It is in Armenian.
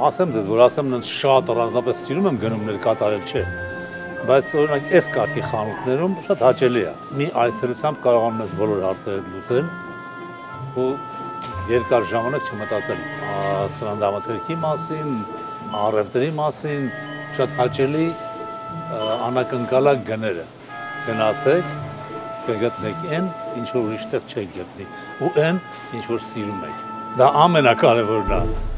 ասեմ ձեզ, որ ասեմ նենց շատ առանձնապես սիրում եմ գնումներ կատարել, չէ, բայց օրինակ այս կարգի խանութներում շատ հաճելի է։ Մի այցելությամբ կարողանում ես բոլոր հարցերը լուծել ու երկար ժամանակ չմտածել սննդամթերքի մասին, առևտրի մասին, շատ հաճելի անակնկալակ գները։ Գնացեք, կգտնեք այն, ինչ որ ուրիշտեղ չեք գտնի, ու այն, ինչ որ սիրում եք։ Դա ամենակարևորն է։